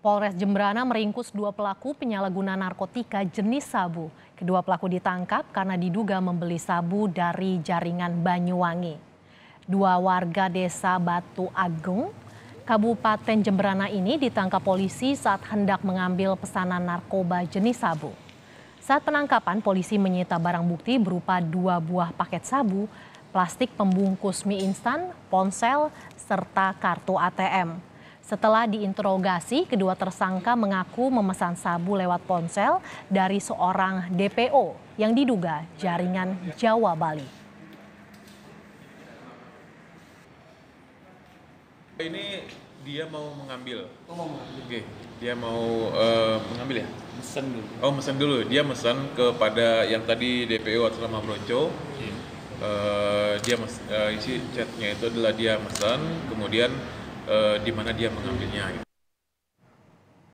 Polres Jembrana meringkus dua pelaku penyalahguna narkotika jenis sabu. Kedua pelaku ditangkap karena diduga membeli sabu dari jaringan Banyuwangi. Dua warga desa Batu Agung, Kabupaten Jembrana ini ditangkap polisi saat hendak mengambil pesanan narkoba jenis sabu. Saat penangkapan, polisi menyita barang bukti berupa 2 buah paket sabu, plastik pembungkus mie instan, ponsel, serta kartu ATM. Setelah diinterogasi, kedua tersangka mengaku memesan sabu lewat ponsel dari seorang DPO yang diduga jaringan Jawa Bali. Ini dia mau mengambil. Oke, dia mau mengambil ya? Mesen dulu. Oh, mesen dulu. Dia mesen kepada yang tadi DPO atas nama Bronco. Isi chatnya itu adalah dia mesen, kemudian di mana dia mengambilnya.